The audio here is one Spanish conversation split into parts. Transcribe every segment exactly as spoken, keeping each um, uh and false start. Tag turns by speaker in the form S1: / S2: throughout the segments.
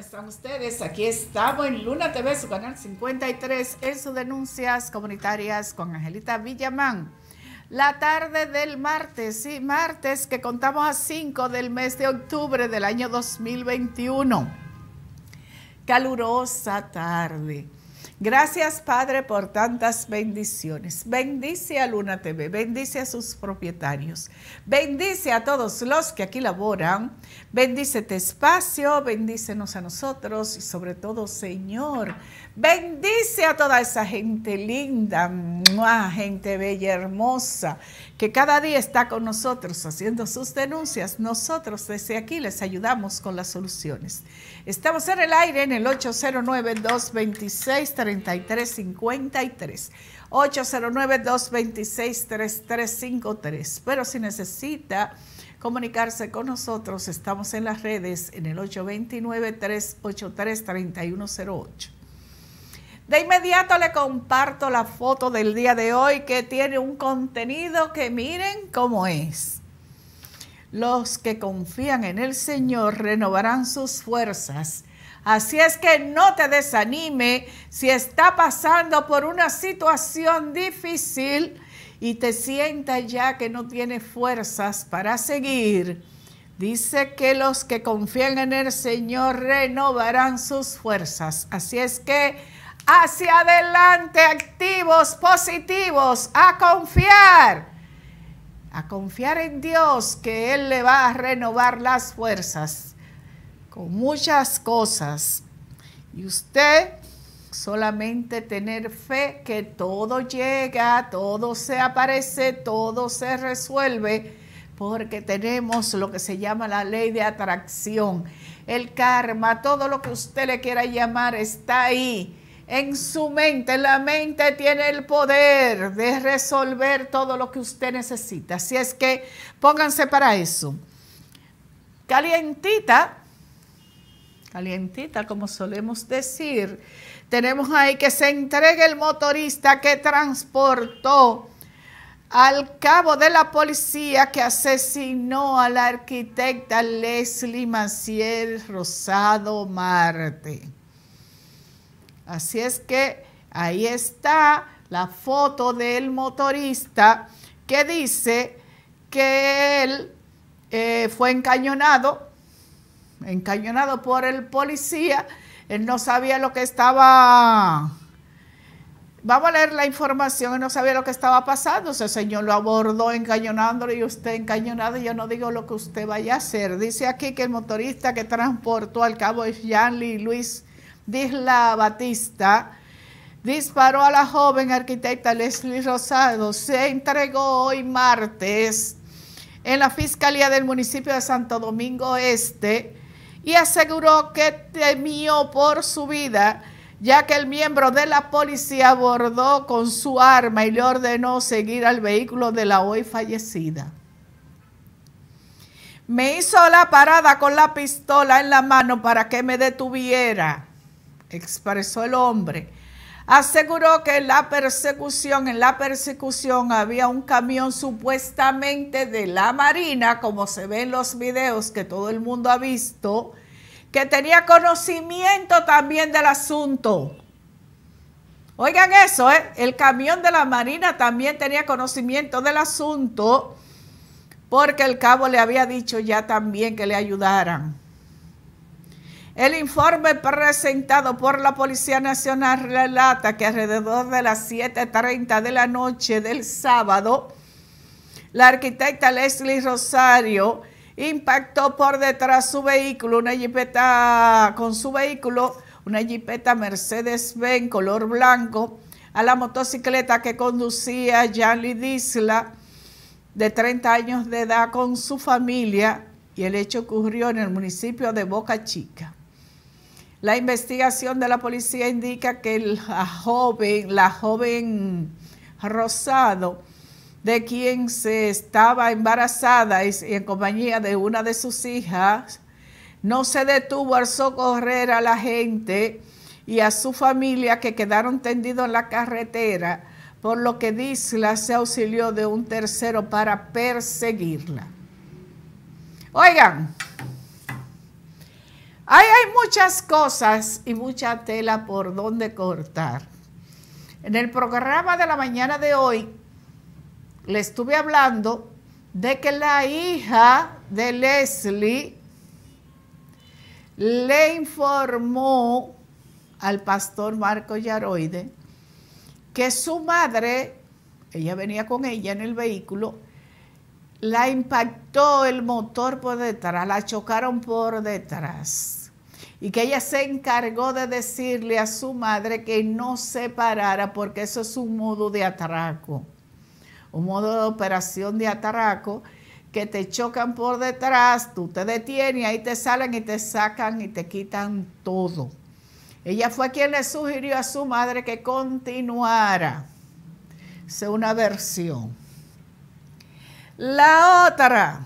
S1: están ustedes? Aquí estamos en Luna T V, su canal cincuenta y tres, en sus denuncias comunitarias con Angelita Villamán. La tarde del martes, sí, martes que contamos a cinco del mes de octubre del año dos mil veintiuno. Calurosa tarde. Gracias, Padre, por tantas bendiciones. Bendice a Luna T V, bendice a sus propietarios, bendice a todos los que aquí laboran, bendice este espacio, bendícenos a nosotros y sobre todo, Señor, bendice a toda esa gente linda, ¡mua!, gente bella, hermosa, que cada día está con nosotros haciendo sus denuncias. Nosotros desde aquí les ayudamos con las soluciones. Estamos en el aire en el ocho cero nueve, dos dos seis, tres tres cinco tres, ocho cero nueve, dos dos seis, tres tres cinco tres. Pero si necesita comunicarse con nosotros, estamos en las redes en el ocho dos nueve, tres ocho tres, tres uno cero ocho. De inmediato le comparto la foto del día de hoy, que tiene un contenido que miren cómo es. Los que confían en el Señor renovarán sus fuerzas. Así es que no te desanime si está pasando por una situación difícil y te sientas ya que no tienes fuerzas para seguir. Dice que los que confían en el Señor renovarán sus fuerzas. Así es que hacia adelante, activos, positivos, a confiar. A confiar en Dios, que Él le va a renovar las fuerzas con muchas cosas. Y usted solamente tener fe que todo llega, todo se aparece, todo se resuelve, porque tenemos lo que se llama la ley de atracción, el karma, todo lo que usted le quiera llamar está ahí. En su mente, la mente tiene el poder de resolver todo lo que usted necesita. Así es que pónganse para eso. Calientita, calientita como solemos decir, tenemos ahí que se entregue el motorista que transportó al cabo de la policía que asesinó a la arquitecta Leslie Maciel Rosado Marte. Así es que ahí está la foto del motorista que dice que él eh, fue encañonado, encañonado por el policía. Él no sabía lo que estaba, vamos a leer la información, él no sabía lo que estaba pasando. Ese señor lo abordó encañonándolo y usted encañonado. Yo no digo lo que usted vaya a hacer. Dice aquí que el motorista que transportó al cabo es Yanli Luis Disla Batista, disparó a la joven arquitecta Leslie Rosado. Se entregó hoy martes en la Fiscalía del municipio de Santo Domingo Este y aseguró que temió por su vida, ya que el miembro de la policía abordó con su arma y le ordenó seguir al vehículo de la hoy fallecida. Me hizo la parada con la pistola en la mano para que me detuviera, expresó el hombre. Aseguró que en la persecución, en la persecución había un camión supuestamente de la Marina, como se ve en los videos que todo el mundo ha visto, que tenía conocimiento también del asunto. Oigan eso, ¿eh? El camión de la Marina también tenía conocimiento del asunto, porque el cabo le había dicho ya también que le ayudaran. El informe presentado por la Policía Nacional relata que alrededor de las siete treinta de la noche del sábado, la arquitecta Leslie Rosario impactó por detrás su vehículo, una jipeta, con su vehículo, una jipeta Mercedes-Benz color blanco, a la motocicleta que conducía Yanli Disla, de treinta años de edad, con su familia, y el hecho ocurrió en el municipio de Boca Chica. La investigación de la policía indica que la joven, la joven Rosado, de quien se estaba embarazada y en compañía de una de sus hijas, no se detuvo al socorrer a la gente y a su familia, que quedaron tendidos en la carretera, por lo que Disla se auxilió de un tercero para perseguirla. Oigan, Ahí hay muchas cosas y mucha tela por donde cortar. En el programa de la mañana de hoy le estuve hablando de que la hija de Leslie le informó al pastor Marco Yaroide que su madre, ella venía con ella en el vehículo, la impactó el motor por detrás, la chocaron por detrás. Y que ella se encargó de decirle a su madre que no se parara porque eso es un modo de atraco. Un modo de operación de atraco que te chocan por detrás, tú te detienes, ahí te salen y te sacan y te quitan todo. Ella fue quien le sugirió a su madre que continuara. Esa es una versión. La otra,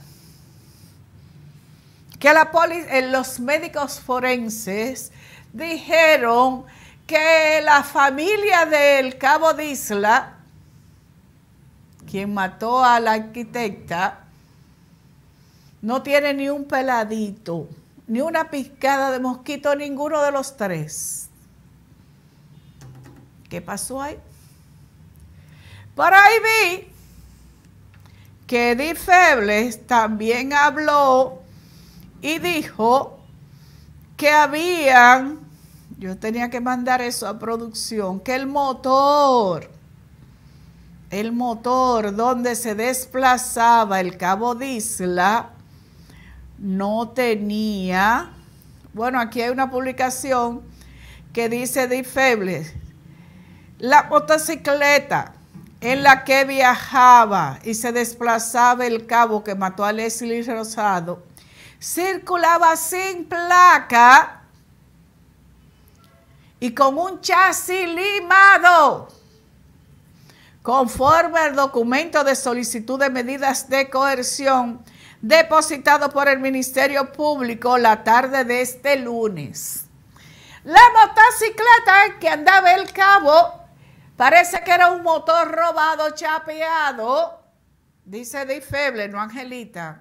S1: que la poli- los médicos forenses dijeron que la familia del Cabo de Isla, quien mató a la arquitecta, no tiene ni un peladito, ni una picada de mosquito, ninguno de los tres. ¿Qué pasó ahí? Por ahí vi que Edith Febles también habló y dijo que habían, yo tenía que mandar eso a producción, que el motor, el motor donde se desplazaba el Cabo de Isla no tenía, bueno, aquí hay una publicación que dice Edith Febles, la motocicleta en la que viajaba y se desplazaba el cabo que mató a Leslie Rosado, circulaba sin placa y con un chasis limado, conforme al documento de solicitud de medidas de coerción depositado por el Ministerio Público la tarde de este lunes. La motocicleta en que andaba el cabo parece que era un motor robado, chapeado, dice Edith Febles, no Angelita.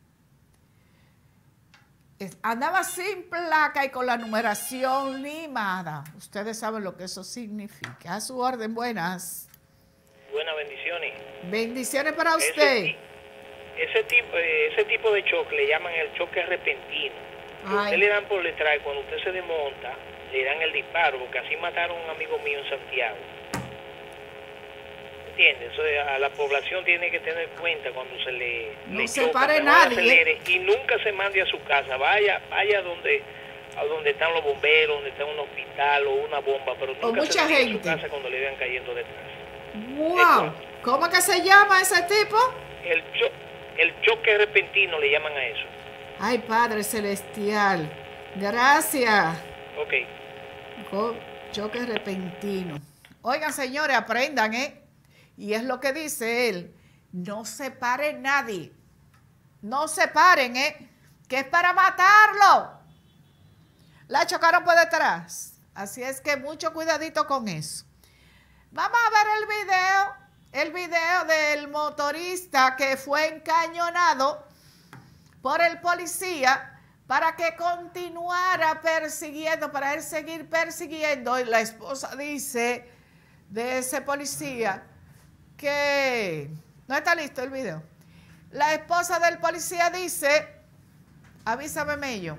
S1: Andaba sin placa y con la numeración limada. Ustedes saben lo que eso significa. A su orden, buenas.
S2: Buenas bendiciones.
S1: Bendiciones para usted.
S2: Ese, ese, tipo, ese tipo de choque le llaman el choque repentino. Usted le dan por detrás y cuando usted se desmonta, le dan el disparo, porque así mataron a un amigo mío en Santiago. ¿Entiendes? Eso a la población tiene que tener cuenta cuando se le,
S1: no
S2: le
S1: se
S2: choca,
S1: pare nadie.
S2: acelere, y nunca se mande a su casa. Vaya vaya donde a donde están los bomberos, donde está un hospital o una bomba, pero nunca
S1: mucha
S2: se mande a su
S1: gente.
S2: casa cuando le vean cayendo detrás.
S1: ¡Wow! ¿Cómo que se llama ese tipo?
S2: El, cho el choque repentino le llaman a eso.
S1: Ay, Padre Celestial. Gracias.
S2: Ok.
S1: Choque repentino. Oigan, señores, aprendan, ¿eh? Y es lo que dice él. No se pare nadie. No se paren, ¿eh? Que es para matarlo. La chocaron por detrás. Así es que mucho cuidadito con eso. Vamos a ver el video. El video del motorista que fue encañonado por el policía para que continuara persiguiendo, para él seguir persiguiendo. Y la esposa dice de ese policía que no está listo el video. La esposa del policía dice, avísame Mello,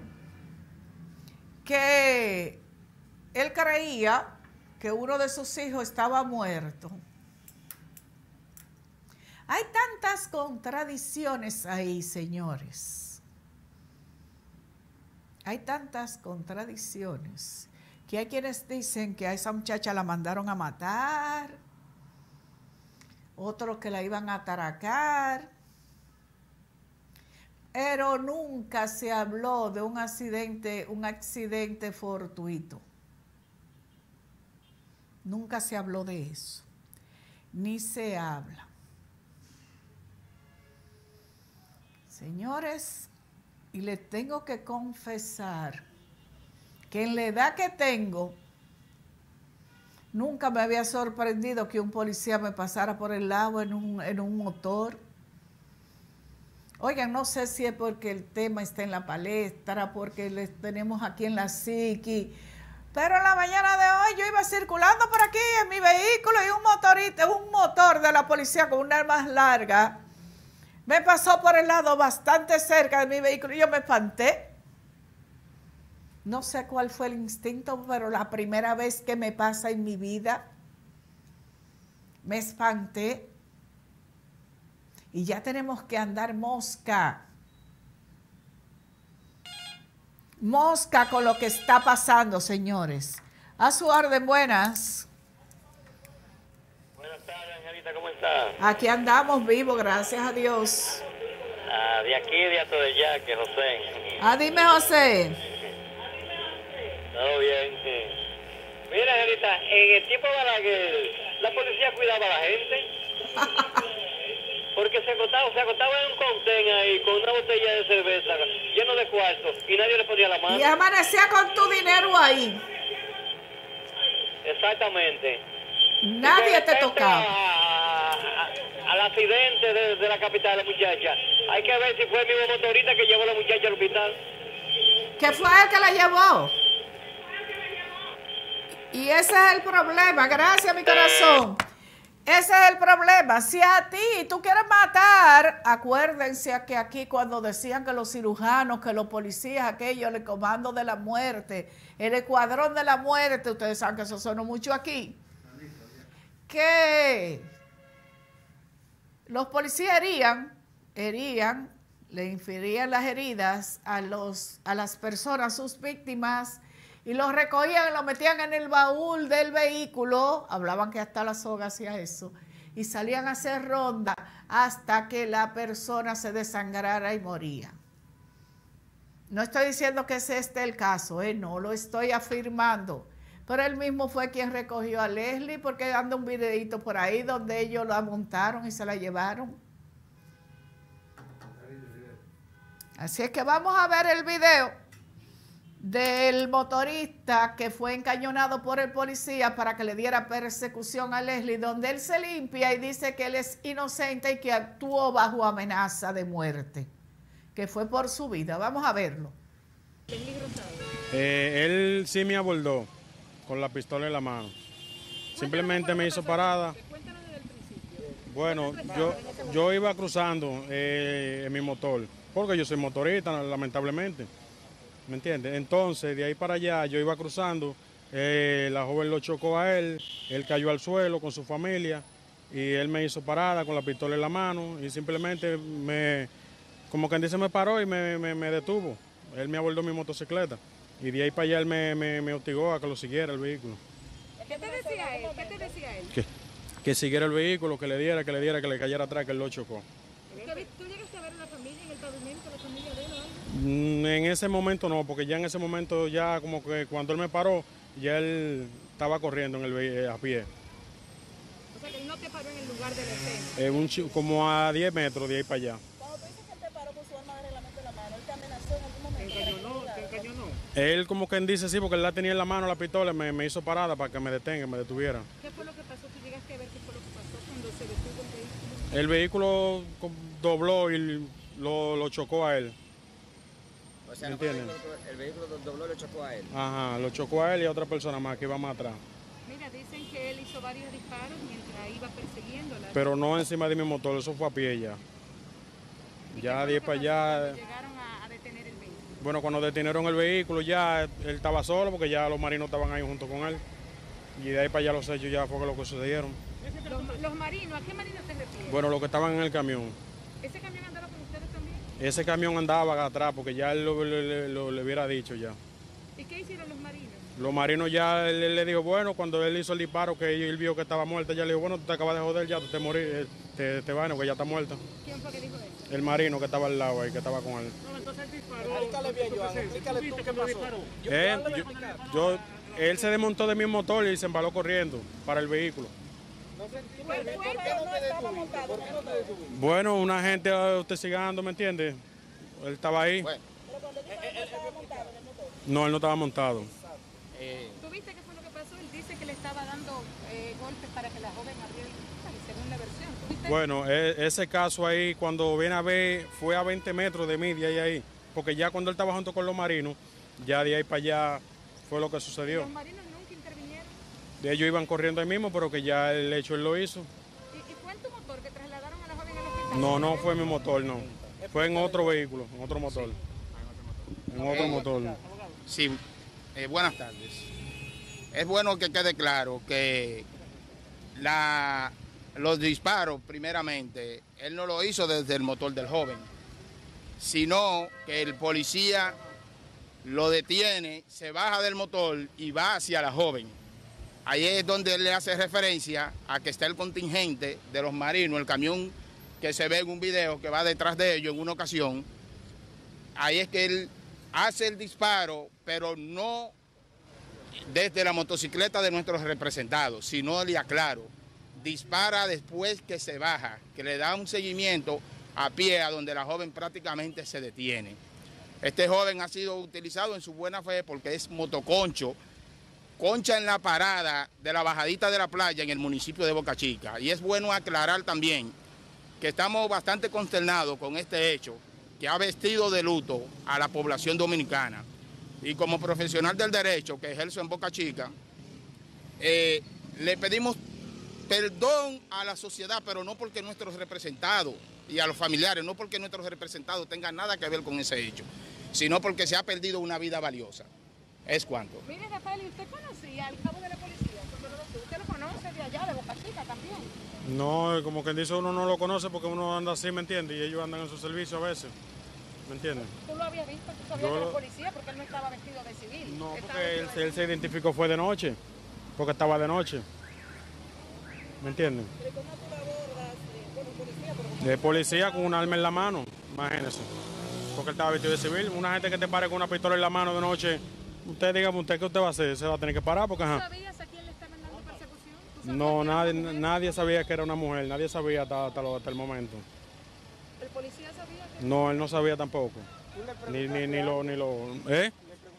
S1: que él creía que uno de sus hijos estaba muerto. Hay tantas contradicciones ahí, señores. Hay tantas contradicciones que hay quienes dicen que a esa muchacha la mandaron a matar, otros que la iban a atracar, pero nunca se habló de un accidente, un accidente fortuito. Nunca se habló de eso, ni se habla. Señores, y les tengo que confesar que en la edad que tengo, nunca me había sorprendido que un policía me pasara por el lado en un, en un motor. Oigan, no sé si es porque el tema está en la palestra, porque les tenemos aquí en la psiqui, pero en la mañana de hoy yo iba circulando por aquí en mi vehículo y un motorista, un motor de la policía con una arma larga me pasó por el lado bastante cerca de mi vehículo y yo me espanté. No sé cuál fue el instinto, pero la primera vez que me pasa en mi vida, me espanté. Y ya tenemos que andar mosca. Mosca con lo que está pasando, señores. A su orden, buenas.
S2: Buenas tardes, Angelita, ¿cómo estás?
S1: Aquí andamos vivos, gracias a Dios.
S2: Ah, de aquí, de hasta de allá, que José.
S1: Ah, dime, José.
S2: Todo bien, sí. Mira, Angelita, en el tiempo de Balaguer, la policía cuidaba a la gente. Porque se acostaba, se acostaba en un contén ahí con una botella de cerveza lleno de cuartos y nadie le ponía la mano.
S1: Y amanecía con tu dinero ahí.
S2: Exactamente.
S1: Nadie te tocaba.
S2: A, a, al accidente de, de la capital, la muchacha. Hay que ver si fue el mismo motorista que llevó a la muchacha al hospital.
S1: Que fue el que la llevó. Y ese es el problema. Gracias, mi corazón. Ese es el problema. Si a ti tú quieres matar, acuérdense que aquí cuando decían que los cirujanos, que los policías, aquellos, el comando de la muerte, el escuadrón de la muerte, ustedes saben que eso sonó mucho aquí, que los policías herían, herían, le inferían las heridas a, los, a las personas, sus víctimas, y los recogían y los metían en el baúl del vehículo, hablaban que hasta la soga hacía eso, y salían a hacer ronda hasta que la persona se desangrara y moría. No estoy diciendo que ese esté el caso, ¿eh? No lo estoy afirmando, pero él mismo fue quien recogió a Leslie porque anda un videito por ahí donde ellos la montaron y se la llevaron. Así es que vamos a ver el video del motorista que fue encañonado por el policía para que le diera persecución a Leslie, donde él se limpia y dice que él es inocente y que actuó bajo amenaza de muerte, que fue por su vida. Vamos a verlo.
S3: Eh, él sí me abordó con la pistola en la mano. Simplemente me hizo parada. Bueno, yo, yo iba cruzando eh, en mi motor, porque yo soy motorista, lamentablemente. ¿Me entiendes? Entonces, de ahí para allá, yo iba cruzando, eh, la joven lo chocó a él, él cayó al suelo con su familia y él me hizo parada con la pistola en la mano y simplemente me, como quien dice, me paró y me, me, me detuvo. Él me abordó mi motocicleta y de ahí para allá él me, me, me hostigó a que lo siguiera el vehículo.
S4: ¿Qué te decía él? ¿Qué te decía él?
S3: Que, que siguiera el vehículo, que le diera, que le diera, que le cayera atrás, que él lo chocó.
S4: ¿Tú llegaste a ver a la familia en el pavimento, la familia de él o algo?
S3: En ese momento no, porque ya en ese momento, ya como que cuando él me paró, ya él estaba corriendo en el, a pie.
S4: O sea que él no te paró en el lugar de la escena.
S3: Eh, un, como a diez metros de ahí para allá.
S5: Cuando tú dices que él te paró con su arma de reglamento en la mano, ¿él te amenazó en algún momento?
S4: ¿Te encañonó? ¿Te encañonó?
S3: Él como quien dice sí, porque él la tenía en la mano la pistola, me, me hizo parada para que me detenga, me detuviera.
S4: ¿Qué fue lo que pasó? ¿Tú llegaste a ver qué fue lo que pasó cuando se detuvo el vehículo?
S3: El vehículo dobló y lo, lo chocó a él.
S6: O sea,
S3: ¿Me
S6: no fue el
S3: entienden?
S6: vehículo, el vehículo dobló y lo chocó a él.
S3: Ajá, lo chocó a él y a otra persona más que iba más atrás.
S4: Mira, dicen que él hizo varios disparos mientras iba persiguiéndola.
S3: Pero no encima de mi motor, eso fue a pie ya. Ya de ahí para allá.
S4: Llegaron a, a detener el vehículo.
S3: Bueno, cuando detenieron el vehículo ya él estaba solo porque ya los marinos estaban ahí junto con él. Y de ahí para allá los hechos ya fue lo que sucedieron.
S4: Los, los marinos, ¿a qué marinos te refieres?
S3: Bueno, los que estaban en el camión.
S4: ¿Ese camión andaba con ustedes también?
S3: Ese camión andaba atrás porque ya él lo, lo- lo- le hubiera dicho ya.
S4: ¿Y qué hicieron los marinos?
S3: Los marinos ya él, él le dijo, bueno, cuando él hizo el disparo, que él vio que estaba muerta, ya le dijo, bueno, tú te acabas de joder, ya tú te morí, eh, te, te vas, que ya está muerta.
S4: ¿Quién fue que dijo eso?
S3: El marino que estaba al lado ahí, que estaba con él.
S4: No, entonces él disparó.
S5: Explícale bien, Joan, explícale tú qué pasó.
S3: Eh, yo, yo- él se desmontó de mi motor y se embaló corriendo para el vehículo.
S5: ¿Por qué no estaba montado? ¿Por qué no te detuviste?
S3: Bueno, una gente eh, hostigando, ¿me entiendes? Él estaba ahí.
S6: Bueno,
S5: Pero cuando él estaba montado en el motor.
S3: No, él no estaba montado.
S6: eh,
S4: ¿Tú viste qué fue lo que pasó? Él dice que le estaba dando eh, golpes para que la joven abriera el cristal, según la versión. ¿Usted?
S3: Bueno, e- ese caso ahí, cuando viene a ver, fue a veinte metros de mí, de ahí a ahí. Porque ya cuando él estaba junto con los marinos, ya de ahí para allá fue lo que sucedió.
S4: ¿Los marinos nunca intervinieron?
S3: De ellos iban corriendo ahí mismo, pero que ya el hecho él lo hizo.
S4: ¿Y, y fue en tu motor que trasladaron a la joven al hospital?
S3: No, no fue mi motor, no. Fue en otro vehículo, en otro motor. En otro motor.
S7: Sí, eh, buenas tardes. Es bueno que quede claro que la, los disparos, primeramente, él no lo hizo desde el motor del joven, sino que el policía lo detiene, se baja del motor y va hacia la joven. Ahí es donde él le hace referencia a que está el contingente de los marinos, el camión que se ve en un video que va detrás de ellos en una ocasión. Ahí es que él hace el disparo, pero no desde la motocicleta de nuestros representados, sino, le aclaro, dispara después que se baja, que le da un seguimiento a pie a donde la joven prácticamente se detiene. Este joven ha sido utilizado en su buena fe porque es motoconcho, concha en la parada de la bajadita de la playa en el municipio de Boca Chica. Y es bueno aclarar también que estamos bastante consternados con este hecho que ha vestido de luto a la población dominicana. Y como profesional del derecho que ejerzo en Boca Chica, eh, le pedimos perdón a la sociedad, pero no porque nuestros representados y a los familiares, no porque nuestros representados tengan nada que ver con ese hecho, sino porque se ha perdido una vida valiosa. Es cuanto.
S4: Mire, Rafael, ¿y usted conocía al cabo de la policía? ¿Usted lo conoce de allá, de Boca Chica también?
S3: No, como quien dice, uno no lo conoce porque uno anda así, ¿me entiende? Y ellos andan en su servicio a veces, ¿me entiendes?
S4: ¿Tú lo habías visto? ¿Tú sabías
S3: Yo
S4: que
S3: lo-
S4: era policía? Porque él no estaba vestido de civil.
S3: No,
S4: Estaba
S3: porque él,
S4: vestido de
S3: él se identificó fue de noche, porque estaba de noche, ¿me entiendes?
S5: ¿Pero cómo tú la abordas? Eh, bueno, policía, pero como
S3: De policía con un arma en la mano, imagínese, porque él estaba vestido de civil. Una gente que te pare con una pistola en la mano de noche, usted dígame usted qué usted va a hacer, se va a tener que parar porque
S4: ¿Tú
S3: ajá.
S4: sabías a quién le estaban dando persecución? ¿Tú sabías
S3: No,
S4: que era
S3: nadie,
S4: una mujer?
S3: nadie sabía que era una mujer, nadie sabía hasta, hasta, lo- hasta el momento.
S4: ¿El policía sabía que
S3: No, él no sabía tampoco. Ni, ni, ni lo, ni lo, ¿eh?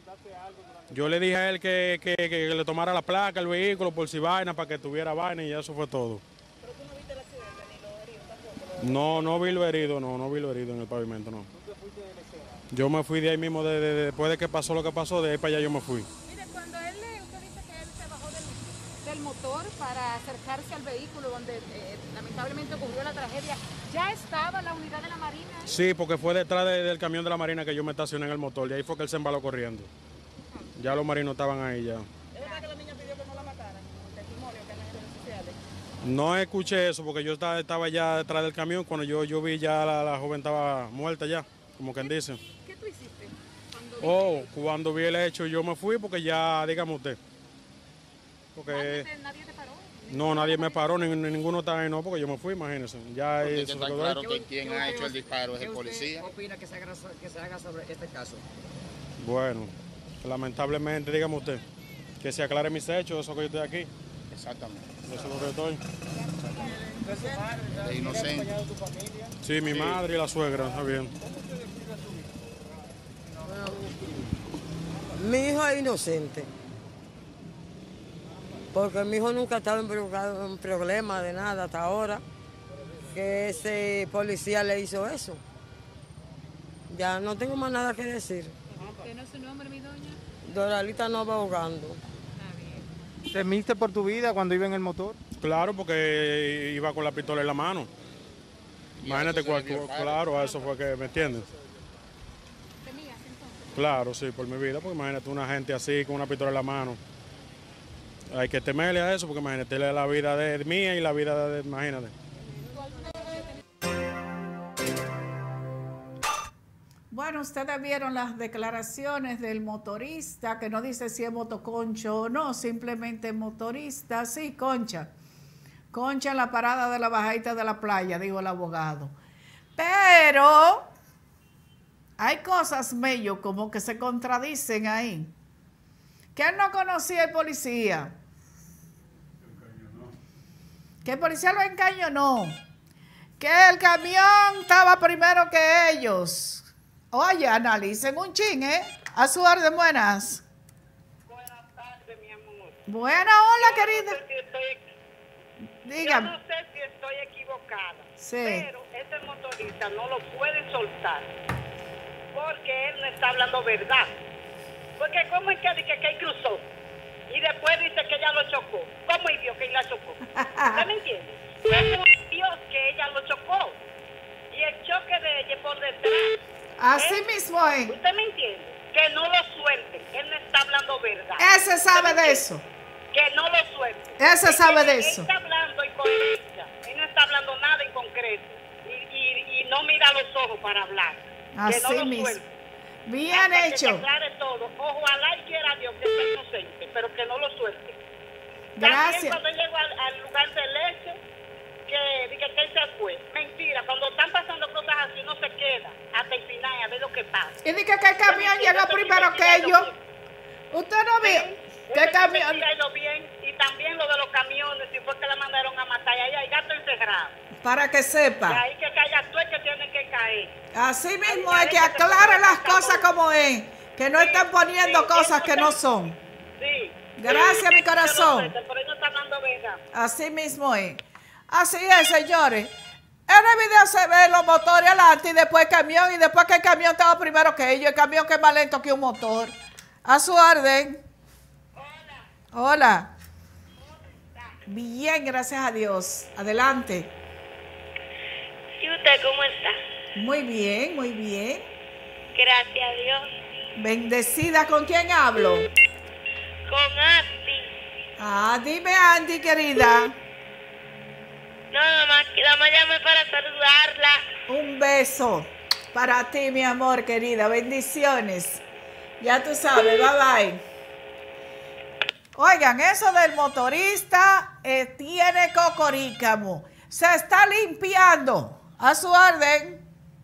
S3: Yo le dije a él que, que, que le tomara la placa, el vehículo, por si vaina, para que tuviera vaina y eso fue todo.
S5: pero tú no viste el accidente ni los heridos tampoco?
S3: No, no vi lo herido, no, no vi lo herido en el pavimento, no. Yo me fui de ahí mismo, de, de- después de que pasó lo que pasó, de ahí para allá yo me fui.
S4: Mire, cuando él, le- usted dice que él se bajó del, del motor para acercarse al vehículo donde eh, lamentablemente ocurrió la tragedia, ¿ya estaba la unidad de la Marina ahí?
S3: Sí, porque fue detrás de- del camión de la Marina que yo me estacioné en el motor, y ahí fue que él se embaló corriendo. Ya los marinos estaban ahí ya.
S5: ¿Es verdad que la niña pidió que no la mataran? Como testimonio que en las redes sociales.
S3: No escuché eso porque yo estaba, estaba ya detrás del camión, cuando yo, yo vi ya la, la joven estaba muerta ya, como quien dice.
S4: ¿Qué tú hiciste? Cuando viste
S3: Oh,
S4: eso?
S3: cuando vi el hecho yo me fui porque ya, dígame usted. Porque
S4: ¿Nadie te, nadie te paró?
S3: no, nadie me paró, ni, ni ninguno estaba ahí, no, porque yo me fui, imagínense. Ya
S7: Porque
S3: eso
S7: está
S3: se quedó
S7: claro
S3: ahí.
S7: que quien ha hecho el disparo es
S6: ¿Qué
S7: el
S6: usted
S7: policía.
S6: opina que se haga, so- que se haga sobre este caso?
S3: Bueno, lamentablemente, dígame usted, que se aclare mis hechos, eso que yo estoy aquí,
S7: Exactamente.
S3: eso es lo que yo estoy.
S7: De inocente.
S3: Sí, mi madre y la suegra, está bien.
S8: Mi hijo es inocente. Porque mi hijo nunca ha estado involucrado en problemas de nada hasta ahora. Que ese policía le hizo eso. Ya no tengo más nada que decir.
S4: ¿Usted no es su nombre, mi doña?
S8: Doralita no va ahogando.
S4: Está bien.
S9: ¿Temiste por tu vida cuando iba en el motor?
S3: Claro, porque iba con la pistola en la mano.
S7: Y
S3: Imagínate,
S7: a eso se
S3: cuál-
S7: le dio el paro.
S3: claro, a eso fue que, ¿me entiendes?
S4: ¿Temías entonces?
S3: Claro, sí, por mi vida, porque imagínate una gente así con una pistola en la mano. Hay que temerle a eso, porque imagínate la vida de mía y la vida de, imagínate.
S1: Bueno, ustedes vieron las declaraciones del motorista, que no dice si es motoconcho o no, simplemente motorista, sí, concha. Concha en la parada de la bajadita de la playa, dijo el abogado. Pero hay cosas, Mello, como que se contradicen ahí. Que él no conocía al policía. Que el policía lo encañonó. Que el camión estaba primero que ellos. Oye, analicen un chin, ¿eh? A su orden, buenas.
S5: Buenas tardes, mi amor.
S1: Bueno, hola, querida.
S5: Yo no sé si estoy,
S1: Dígame.
S5: yo no sé si estoy equivocada,
S1: Sí.
S5: pero ese motorista no lo puede soltar porque él no está hablando verdad. Porque ¿cómo es que dice que él cruzó? Y después dice que ella lo chocó. ¿Cómo él vio que ella chocó? ¿Usted me entiende? ¿Cómo vio que ella lo chocó? Y el choque de ella por detrás.
S1: Así
S5: ¿eh?
S1: mismo es.
S5: ¿Usted me entiende? Que no lo suelte. Él no está hablando verdad.
S1: Ese sabe de eso.
S5: Que no lo suelte.
S1: Ese
S5: Él
S1: sabe
S5: tiene-
S1: de eso.
S5: Él está hablando en coherencia. Él no está hablando nada en concreto. Y, y, y no mira los ojos para hablar. Que no
S1: Así
S5: lo
S1: mismo.
S5: suelte.
S1: Bien
S5: Hasta que se
S1: hecho.
S5: aclare todo. Ojalá y quiera Dios que sea inocente, pero que no lo suelte. También
S1: Gracias.
S5: cuando llegó al, al lugar del hecho, que dije que él se fue. Mentira, cuando están pasando cosas así, no se queda hasta el final a ver lo que pasa.
S1: Y dije que el camión llegó primero que ellos. ¿Usted no vio? ¿Qué
S5: Eso
S1: camión?
S5: investíguelo bien. Y también lo de los camiones, si fue que la mandaron a matar, y ahí hay gato encerrado.
S1: Para que
S5: Y
S1: sepa.
S5: ahí que calla tú es que tiene que caer.
S1: Así mismo
S5: Ahí
S1: es que
S5: hay que
S1: aclare
S5: se
S1: las
S5: puede
S1: cosas como es. Que no
S5: Sí,
S1: están poniendo
S5: sí,
S1: cosas
S5: él
S1: que
S5: no
S1: no
S5: está-
S1: son.
S5: Sí.
S1: Gracias, mi
S5: Yo lo
S1: corazón.
S5: sé, pero él no está hablando verdad.
S1: Así mismo es. Así es, señores. En el video se ven los motores adelante y después el camión. Y después que el camión estaba primero que ellos. El camión que es más lento que un motor. A su orden. Hola. Hola. Bien, gracias a Dios. Adelante.
S10: ¿Y usted cómo está?
S1: Muy bien, muy bien.
S10: Gracias a Dios.
S1: Bendecida. ¿Con quién hablo?
S10: Con Asti.
S1: Ah, dime, Andy, querida.
S10: No, nada más, nada más llamé para saludarla.
S1: Un beso para ti, mi amor, querida. Bendiciones. Ya tú sabes, bye bye. Oigan, eso del motorista eh, tiene cocorícamo. Se está limpiando. A su orden.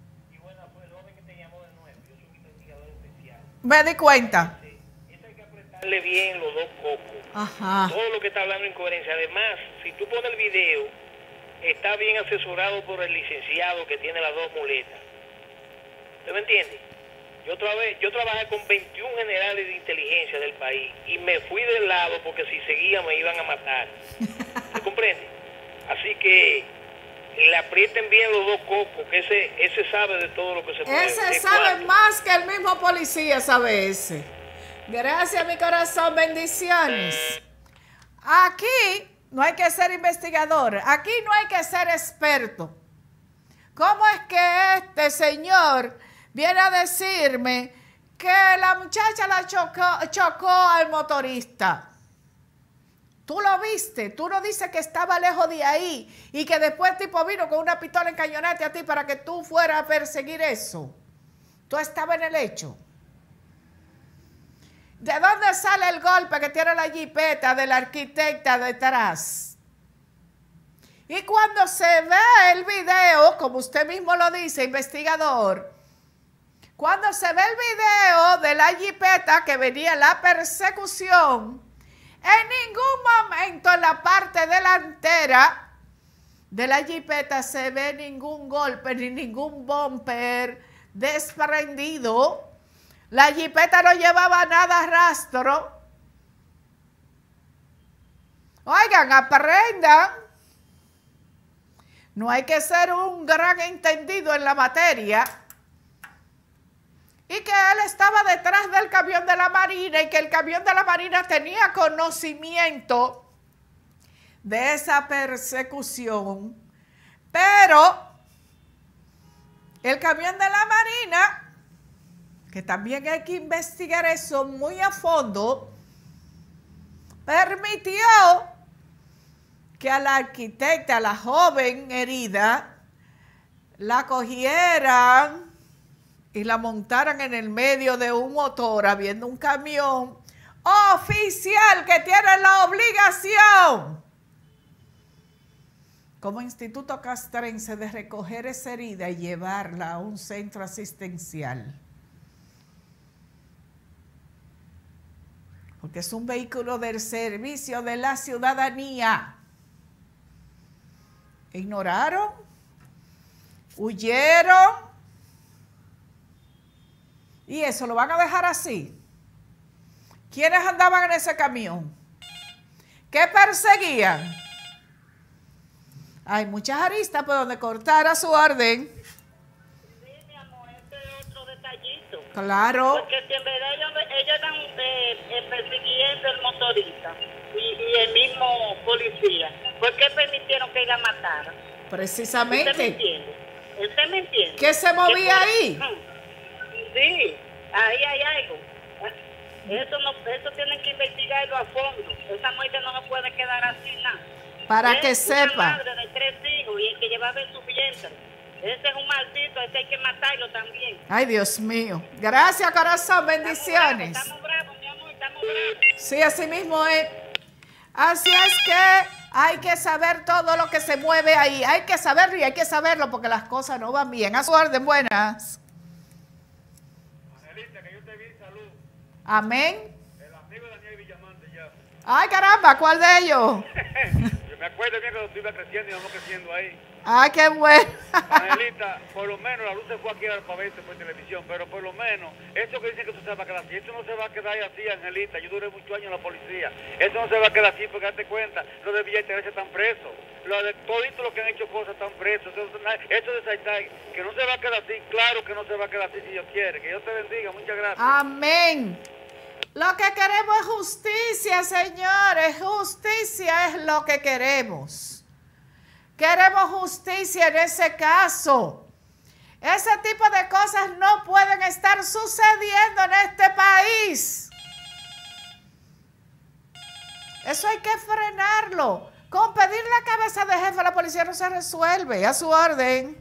S1: Me di cuenta.
S11: Darle bien los dos cocos.
S1: Ajá.
S11: Todo lo que está hablando incoherencia. Además, si tú pones el video, está bien asesorado por el licenciado que tiene las dos muletas. ¿Usted me entiende? Yo, trabajé, yo trabajé con veintiún generales de inteligencia del país y me fui del lado porque si seguía me iban a matar. ¿Se comprende? Así que le aprieten bien los dos cocos, que ese, ese sabe de todo lo que se puede.
S1: Ese
S11: de
S1: sabe
S11: cuánto.
S1: más que el mismo policía, sabe ese. Gracias, mi corazón, bendiciones. Aquí no hay que ser investigador, aquí no hay que ser experto. ¿Cómo es que este señor viene a decirme que la muchacha la chocó, chocó al motorista? Tú lo viste, tú no dices que estaba lejos de ahí y que después el tipo vino con una pistola en cañonate a ti para que tú fueras a perseguir eso. Tú estabas en el hecho. ¿De dónde sale el golpe que tiene la jipeta de la arquitecta detrás? Y cuando se ve el video, como usted mismo lo dice, investigador, cuando se ve el video de la jipeta que venía la persecución, en ningún momento en la parte delantera de la jipeta se ve ningún golpe ni ningún bumper desprendido. La jipeta no llevaba nada rastro. Oigan, aprendan. No hay que ser un gran entendido en la materia. Y que él estaba detrás del camión de la Marina y que el camión de la Marina tenía conocimiento de esa persecución. Pero el camión de la Marina, que también hay que investigar eso muy a fondo, permitió que a la arquitecta, a la joven herida, la cogieran y la montaran en el medio de un motor, habiendo un camión oficial que tiene la obligación, como Instituto Castrense, de recoger esa herida y llevarla a un centro asistencial. Porque es un vehículo del servicio de la ciudadanía. Ignoraron, huyeron, y eso lo van a dejar así. ¿Quiénes andaban en ese camión? ¿Qué perseguían? Hay muchas aristas por donde cortar a su orden.
S5: Sí, mi amor, este es otro detallito.
S1: Claro.
S5: Porque si en verdad ellos, ellos están eh, eh, persiguiendo el motorista y, y el mismo policía, ¿por qué permitieron que ella matara?
S1: Precisamente.
S5: ¿Usted me entiende? ¿Usted me entiende?
S1: ¿Qué se movía
S5: por-
S1: ahí?
S5: Sí, ahí hay algo. Eso no, eso tienen que investigarlo a fondo. Esa muerte no se puede quedar así nada.
S1: Para
S5: Es
S1: que
S5: una
S1: sepa.
S5: madre de tres hijos y el que llevaba en su vientre. Ese es un maldito, ese hay que matarlo también.
S1: Ay, Dios mío. Gracias, corazón. Bendiciones.
S5: Estamos bravos, mi amor, estamos bravos.
S1: Sí, así mismo es. Así es que hay que saber todo lo que se mueve ahí. Hay que saberlo y hay que saberlo porque las cosas no van bien. A su orden, buenas.
S12: Angelita, que yo te vi, salud.
S1: Amén.
S12: El amigo Daniel Villamán te llama.
S1: Ay, caramba, ¿cuál de ellos?
S12: Yo me acuerdo bien cuando tú ibas creciendo y vamos creciendo ahí.
S1: Ay, qué bueno.
S12: Angelita, por lo menos la luz se fue aquí al pavete por televisión, pero por lo menos, eso que dicen que tú se va a quedar así, eso no se va a quedar así, Angelita. Yo duré muchos años en la policía. Eso no se va a quedar así porque date cuenta, los de Villa Teresa están presos. Los de toditos los que han hecho cosas están presos. Eso, eso de Saitay, que no se va a quedar así, claro que no se va a quedar así si Dios quiere. Que Dios te bendiga, muchas gracias.
S1: Amén. Lo que queremos es justicia, señores. Justicia es lo que queremos. Queremos justicia en ese caso. Ese tipo de cosas no pueden estar sucediendo en este país. Eso hay que frenarlo. Con pedir la cabeza de jefe a la policía no se resuelve. A su orden.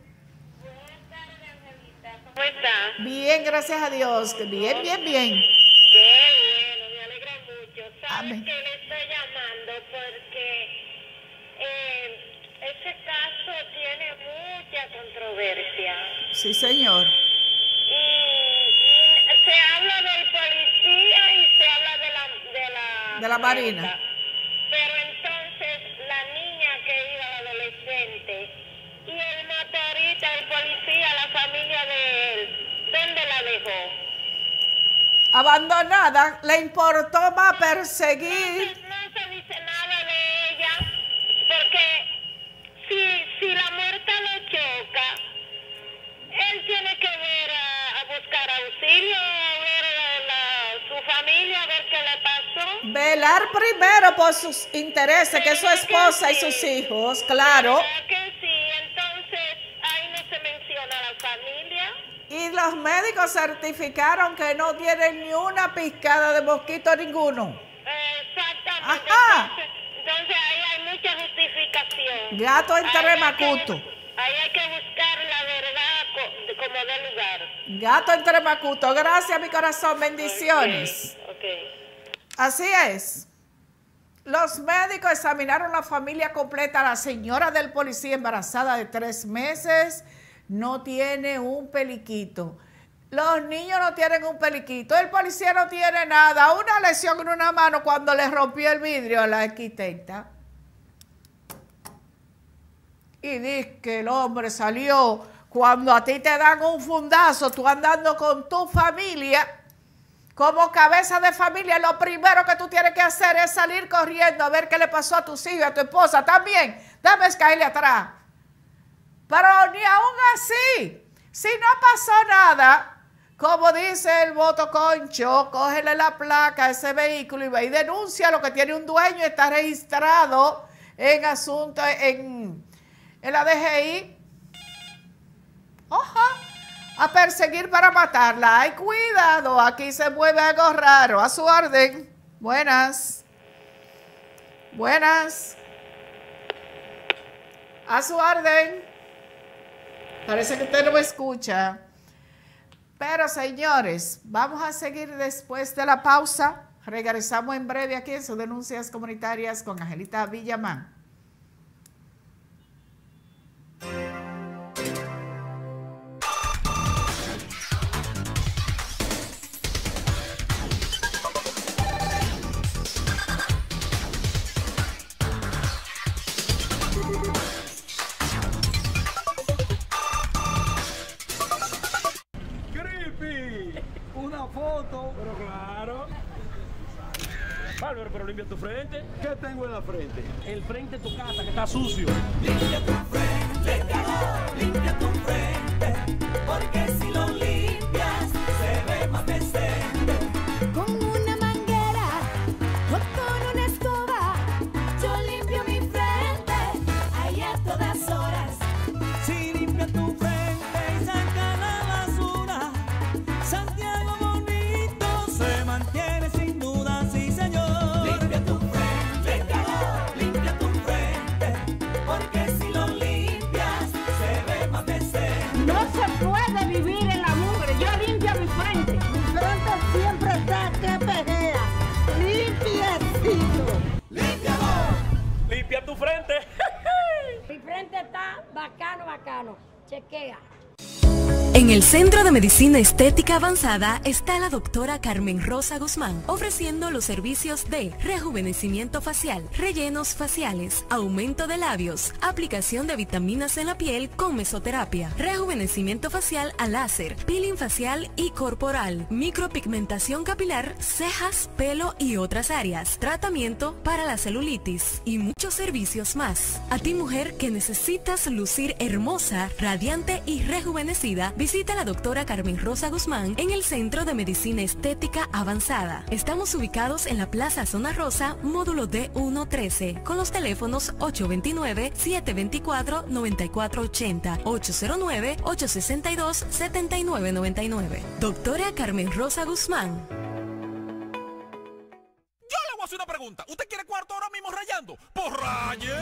S10: ¿Cómo está?
S1: Bien, gracias a Dios. Bien, bien, bien.
S10: Qué bueno, me alegra mucho. ¿Sabes
S1: Amén.
S10: que le estoy llamando? Porque eh, ese caso tiene mucha controversia.
S1: Sí, señor.
S10: Y, y se habla del policía y se habla de la... De la,
S1: De la Marina.
S10: Pero entonces la niña que iba, la adolescente, y el motorista, el policía, la familia de él, ¿dónde la dejó?
S1: Abandonada, le importó más perseguir.
S10: No, no se dice nada de ella, porque si, si la muerta lo choca, él tiene que ver a, a buscar auxilio, a ver a la, su familia, a ver qué le pasó.
S1: Velar primero por sus intereses, que es su esposa y sus hijos, claro.
S10: ¿Verdad que sí? Entonces, ahí no se menciona a la familia.
S1: Y los médicos certificaron que no tienen ni una picada de mosquito ninguno.
S10: Exactamente.
S1: Ajá.
S10: Entonces, entonces ahí hay mucha justificación.
S1: Gato entre
S10: Ahí hay
S1: macuto.
S10: que- Ahí hay que buscar la verdad co- como de lugar.
S1: Gato entre macuto. Gracias, mi corazón. Bendiciones.
S10: Ok. okay.
S1: Así es. Los médicos examinaron la familia completa. La señora del policía embarazada de tres meses no tiene un peliquito. Los niños no tienen un peliquito. El policía no tiene nada. Una lesión en una mano cuando le rompió el vidrio a la arquitecta. Y dice que el hombre salió cuando a ti te dan un fundazo, tú andando con tu familia. Como cabeza de familia, lo primero que tú tienes que hacer es salir corriendo a ver qué le pasó a tus hijos y a tu esposa. También, dame caerle atrás. Pero ni aún así, si no pasó nada, como dice el voto concho, cógele la placa a ese vehículo y ve y denuncia lo que tiene un dueño y está registrado en asunto, en, en la D G I. Oja. A perseguir para matarla. Ay, cuidado, aquí se mueve algo raro. A su orden. Buenas. Buenas. A su orden. Parece que usted no me escucha. Pero, señores, vamos a seguir después de la pausa. Regresamos en breve aquí en sus denuncias comunitarias con Angelita Villamán.
S13: Una foto. Pero claro. Bárbaro, pero limpia tu frente.
S14: ¿Qué tengo en la frente?
S13: El frente de tu casa, que está sucio.
S15: Limpia tu frente, limpia tu frente, porque si lo limpias se ve más decente.
S16: Con una manguera o con una escoba, yo limpio mi frente, ahí a todas horas.
S15: Si limpia tu frente y saca la basura, Santiago bonito se mantiene sin duda, sí señor. Limpia tu frente, limpia tu frente, porque si lo limpias se ve más decente.
S16: No se puede vivir en la mugre, yo limpio mi frente. Mi frente siempre está que pejea, limpiecito.
S15: ¡Límpialo!
S13: Limpia tu frente.
S16: Mi frente está bacano, bacano. Chequea.
S17: En el Centro de Medicina Estética Avanzada está la doctora Carmen Rosa Guzmán, ofreciendo los servicios de rejuvenecimiento facial, rellenos faciales, aumento de labios, aplicación de vitaminas en la piel con mesoterapia, rejuvenecimiento facial a láser, peeling facial y corporal, micropigmentación capilar, cejas, pelo y otras áreas, tratamiento para la celulitis y muchos servicios más. A ti, mujer que necesitas lucir hermosa, radiante y rejuvenecida, visita a la doctora Carmen Rosa Guzmán en el Centro de Medicina Estética Avanzada. Estamos ubicados en la Plaza Zona Rosa, módulo D ciento trece, con los teléfonos ocho dos nueve, siete dos cuatro, nueve cuatro ocho cero, ocho cero nueve, ocho seis dos, siete nueve nueve nueve. Doctora Carmen Rosa Guzmán.
S18: Yo le voy a hacer una pregunta. ¿Usted quiere cuarto ahora mismo rayando? ¡Pues raye!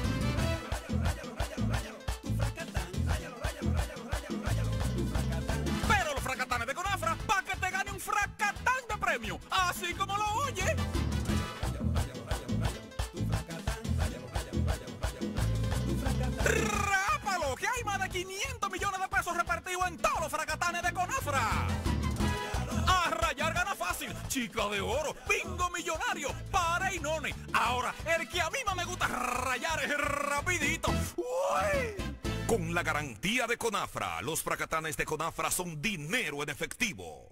S18: Pero los fracatanes de Conafra, para que te gane un fracatán de premio, así como lo oye. ¡Rápalo! Que hay más de quinientos millones de pesos repartidos en todos los fracatanes de Conafra. A rayar gana fácil, chica de oro, bingo millonario, para y none. Ahora, el que a mí más me gusta rayar es rapidito. ¡Uy! Con la garantía de Conafra, los fracatanes de Conafra son dinero en efectivo.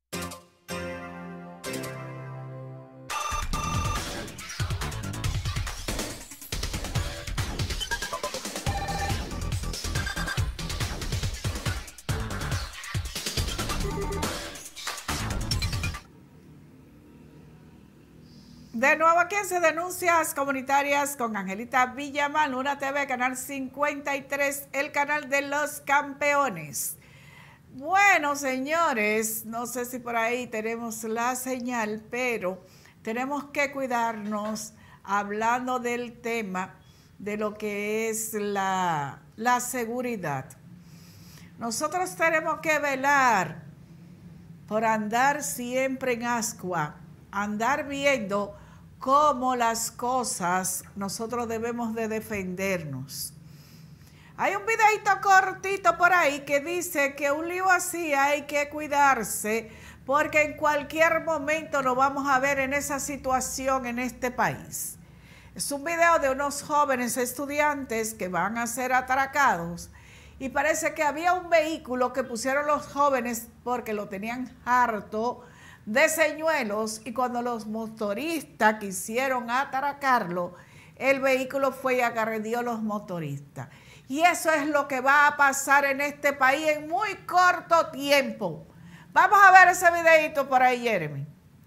S1: De nuevo aquí en Denuncias Comunitarias con Angelita Villamar, Luna T V, canal cincuenta y tres, el canal de los campeones. Bueno, señores, no sé si por ahí tenemos la señal, pero tenemos que cuidarnos hablando del tema de lo que es la, la seguridad. Nosotros tenemos que velar por andar siempre en ascua, andar viendo cómo las cosas nosotros debemos de defendernos. Hay un videito cortito por ahí que dice que un lío así hay que cuidarse porque en cualquier momento nos vamos a ver en esa situación en este país. Es un video de unos jóvenes estudiantes que van a ser atracados y parece que había un vehículo que pusieron los jóvenes porque lo tenían harto de señuelos y cuando los motoristas quisieron atracarlo, el vehículo fue y agredió a los motoristas. Y eso es lo que va a pasar en este país en muy corto tiempo. Vamos a ver ese videito por ahí, Jeremy.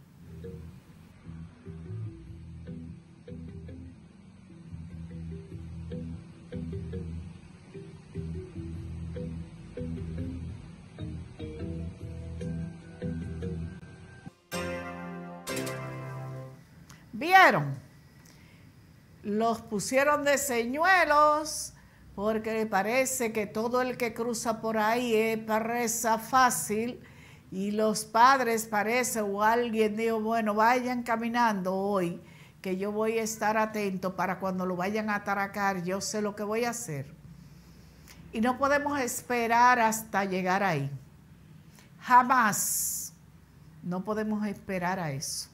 S1: ¿Vieron? Los pusieron de señuelos porque parece que todo el que cruza por ahí es presa fácil y los padres parece o alguien dijo, bueno, vayan caminando hoy que yo voy a estar atento para cuando lo vayan a atracar, yo sé lo que voy a hacer. Y no podemos esperar hasta llegar ahí. Jamás. No podemos esperar a eso.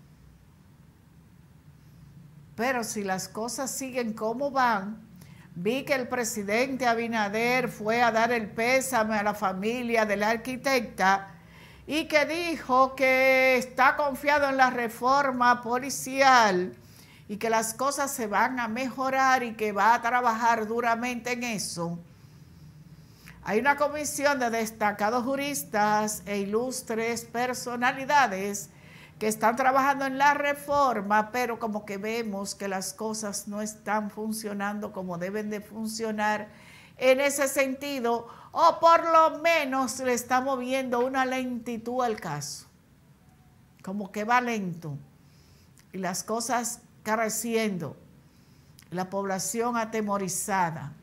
S1: Pero si las cosas siguen como van, vi que el presidente Abinader fue a dar el pésame a la familia de la arquitecta y que dijo que está confiado en la reforma policial y que las cosas se van a mejorar y que va a trabajar duramente en eso. Hay una comisión de destacados juristas e ilustres personalidades que están trabajando en la reforma, pero como que vemos que las cosas no están funcionando como deben de funcionar en ese sentido, o por lo menos le está moviendo una lentitud al caso, como que va lento, y las cosas careciendo, la población atemorizada.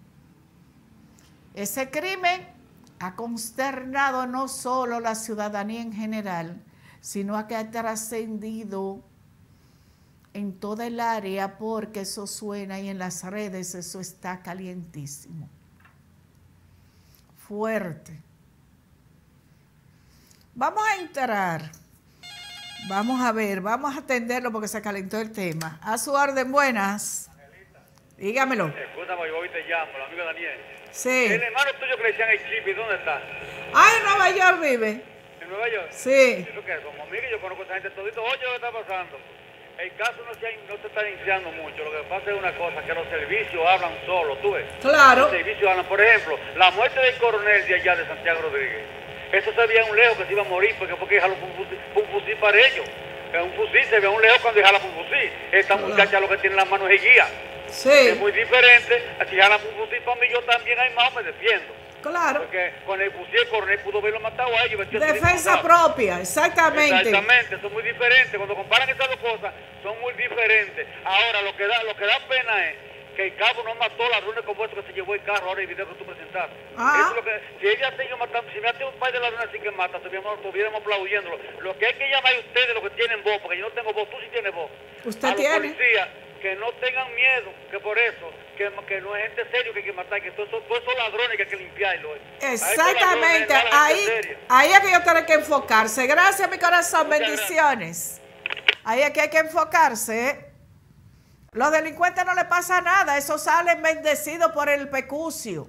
S1: Ese crimen ha consternado no solo la ciudadanía en general, sino que ha trascendido en toda el área, porque eso suena y en las redes eso está calientísimo, fuerte. Vamos a entrar, vamos a ver, vamos a atenderlo porque se calentó el tema. A su orden, buenas. Dígamelo.
S12: Escúchame, yo hoy te llamo, el amigo Daniel.
S1: Sí.
S12: El hermano tuyo que le decían el Chipi, ¿dónde está?
S1: Ah, en Nueva York vive.
S12: ¿En Nueva York?
S1: Sí.
S12: ¿Eso qué es? Como amigo, yo conozco a esa gente todito. Oye, lo que está pasando. El caso no se, no se está iniciando mucho. Lo que pasa es una cosa, que los servicios hablan solos, ¿tú ves?
S1: Claro.
S12: Los servicios hablan. Por ejemplo, la muerte del coronel de allá de Santiago Rodríguez. Eso se veía un lejos que se iba a morir porque porque jaló un fusil, un fusil para ellos. Un fusil se ve un lejos cuando jala un fusil. Esta claro. muchacha lo que tiene en las manos es guía.
S1: Sí.
S12: Es muy diferente. Si jala un fusil para mí, yo también hay más me defiendo.
S1: Claro.
S12: Porque con el fusil el coronel pudo haberlo matado a ellos.
S1: Defensa propia, exactamente.
S12: Exactamente, son muy diferentes. Cuando comparan esas dos cosas, son muy diferentes. Ahora, lo que da, lo que da pena es que el cabo no mató ladrones como esto que se llevó el carro, ahora el video que tú presentaste.
S1: Ah.
S12: Eso es lo que, si ella ha tenido matando, si me ha tenido un par de ladrones así que mata, estuviéramos, estuviéramos aplaudiéndolo. Lo que hay que llamar a ustedes, los que tienen voz, porque yo no tengo voz, tú sí tienes voz.
S1: Usted
S12: a
S1: tiene.
S12: los policías, que no tengan miedo, que por eso, que, que no es gente serio que hay que matar, que todos esos, todos esos ladrones que hay que limpiarlo.
S1: Exactamente,
S12: ladrones,
S1: ahí, ahí es que yo tengo que enfocarse. Gracias, mi corazón,
S12: muchas
S1: bendiciones. Gracias. Ahí es que hay que enfocarse, ¿eh? Los delincuentes no les pasa nada, esos salen bendecidos por el pecucio.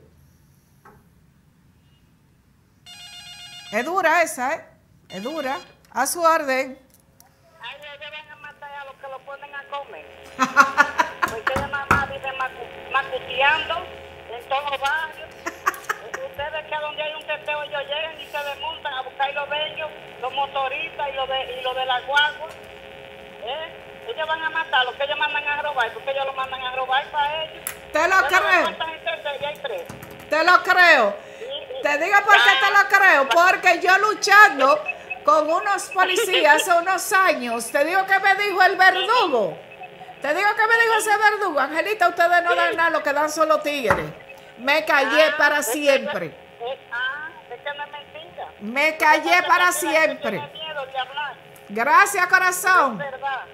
S1: Es dura esa, ¿eh? Es dura. A su orden.
S5: Ay, ellos van a matar a los que lo ponen a comer. Porque ella nada más vive macu macuteando en todos los barrios. Ustedes que a donde hay un teteo ellos llegan y se desmontan a buscar los de ellos, los motoristas y los de, y los de la guagua. ¿Eh? Ellos van a matar a los que ellos mandan a robar, porque ellos lo mandan a robar para ellos.
S1: Te lo creo. Te lo creo.
S5: Sí, sí.
S1: Te digo por qué te lo creo. Porque yo luchando con unos policías hace unos años, te digo que me dijo el verdugo. Te digo que me dijo ese verdugo. Angelita, ustedes no dan nada, lo que dan son los tigres. Me callé
S5: ah,
S1: para
S5: es
S1: siempre.
S5: Que, es, ah, es que no es mentira.
S1: Me callé para siempre. Gracias, corazón.
S5: Es verdad.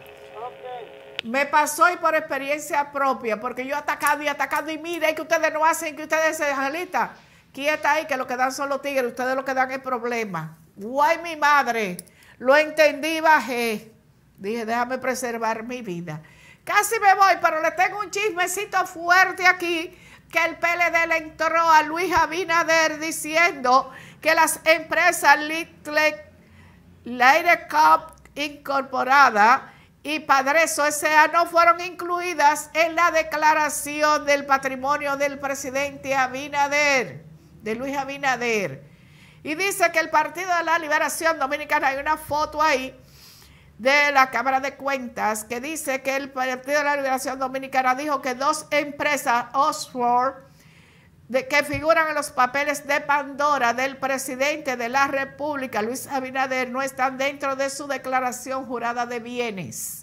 S1: Me pasó y por experiencia propia, porque yo he atacado y atacado y mire que ustedes no hacen, que ustedes se Angelita, quieta ahí, que lo que dan son los tigres, ustedes lo que dan es problema. Guay, mi madre, lo entendí, bajé. Dije, déjame preservar mi vida. Casi me voy, pero le tengo un chismecito fuerte aquí, que el P L D le entró a Luis Abinader diciendo que las empresas Little Leire Cup Incorporada y Padreso S A no fueron incluidas en la declaración del patrimonio del presidente Abinader, de Luis Abinader. Y dice que el Partido de la Liberación Dominicana, hay una foto ahí de la Cámara de Cuentas que dice que el Partido de la Liberación Dominicana dijo que dos empresas, Oxford, de, que figuran en los papeles de Pandora del presidente de la República, Luis Abinader, no están dentro de su declaración jurada de bienes.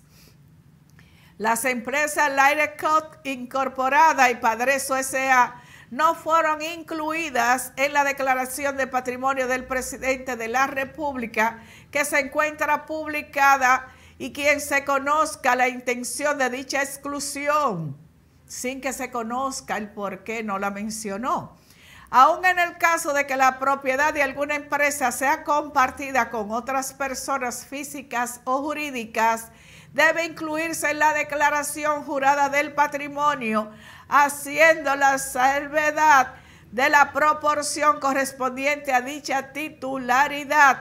S1: Las empresas Leire Cup Incorporada y Padreso S A no fueron incluidas en la declaración de patrimonio del presidente de la República, que se encuentra publicada, y quien se conozca la intención de dicha exclusión, sin que se conozca el por qué no la mencionó. Aún en el caso de que la propiedad de alguna empresa sea compartida con otras personas físicas o jurídicas, debe incluirse en la declaración jurada del patrimonio, haciendo la salvedad de la proporción correspondiente a dicha titularidad,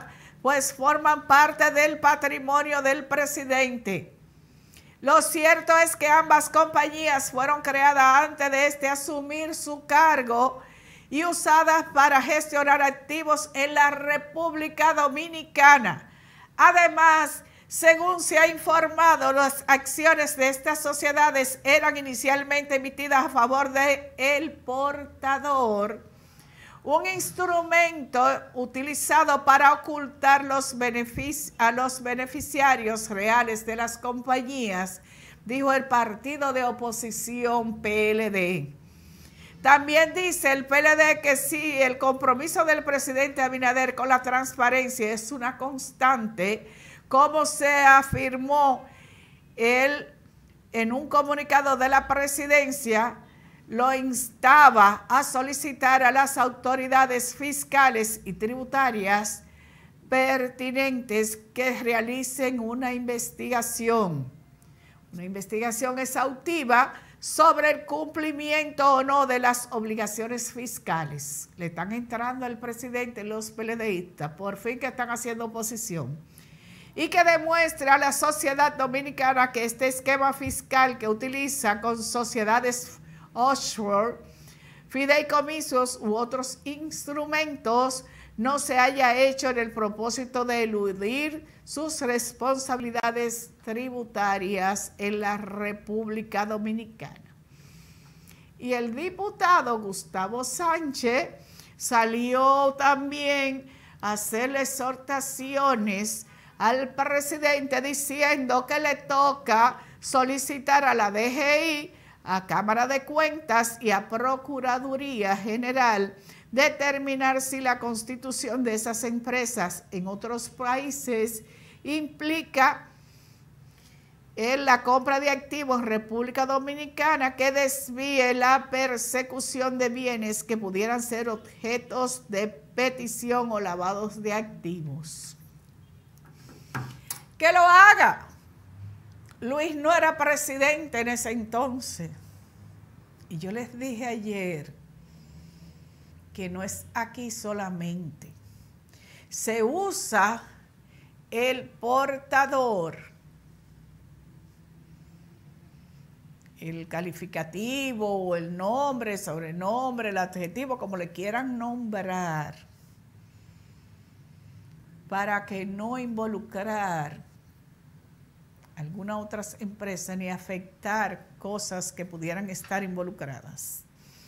S1: pues forman parte del patrimonio del presidente. Lo cierto es que ambas compañías fueron creadas antes de este asumir su cargo y usadas para gestionar activos en la República Dominicana. Además, según se ha informado, las acciones de estas sociedades eran inicialmente emitidas a favor del portador, un instrumento utilizado para ocultar los benefic- a los beneficiarios reales de las compañías, dijo el partido de oposición P L D. También dice el P L D que sí, el compromiso del presidente Abinader con la transparencia es una constante, como se afirmó él en un comunicado de la presidencia, lo instaba a solicitar a las autoridades fiscales y tributarias pertinentes que realicen una investigación, una investigación exhaustiva sobre el cumplimiento o no de las obligaciones fiscales. Le están entrando al presidente los PLDistas, por fin que están haciendo oposición, y que demuestre a la sociedad dominicana que este esquema fiscal que utiliza con sociedades offshore, fideicomisos u otros instrumentos no se haya hecho en el propósito de eludir sus responsabilidades tributarias en la República Dominicana. Y el diputado Gustavo Sánchez salió también a hacerle exhortaciones al presidente diciendo que le toca solicitar a la D G I, a Cámara de Cuentas y a Procuraduría General determinar si la constitución de esas empresas en otros países implica en la compra de activos en República Dominicana que desvíe la persecución de bienes que pudieran ser objetos de petición o lavados de activos. Que lo haga. Luis no era presidente en ese entonces. Y yo les dije ayer que no es aquí solamente. Se usa el portador, el calificativo o el nombre, sobrenombre, el adjetivo, como le quieran nombrar, para que no involucrar algunas otras empresas ni afectar cosas que pudieran estar involucradas.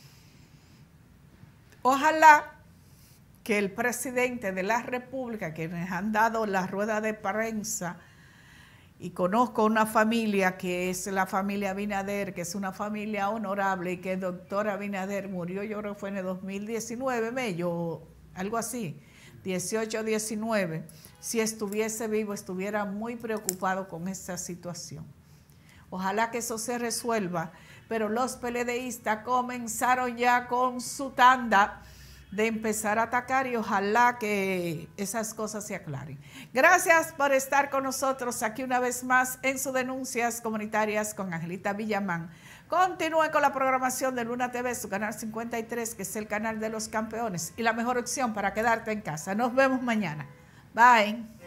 S1: Ojalá que el presidente de la República, quienes han dado la rueda de prensa, y conozco una familia que es la familia Abinader, que es una familia honorable y que el doctor Abinader murió, yo creo que fue en el dos mil diecinueve, medio, algo así, dieciocho, diecinueve, si estuviese vivo, estuviera muy preocupado con esta situación. Ojalá que eso se resuelva, pero los PLDistas comenzaron ya con su tanda de empezar a atacar y ojalá que esas cosas se aclaren. Gracias por estar con nosotros aquí una vez más en sus Denuncias Comunitarias con Angelita Villamán. Continúen con la programación de Luna T V, su canal cincuenta y tres, que es el canal de los campeones y la mejor opción para quedarte en casa. Nos vemos mañana. Bye.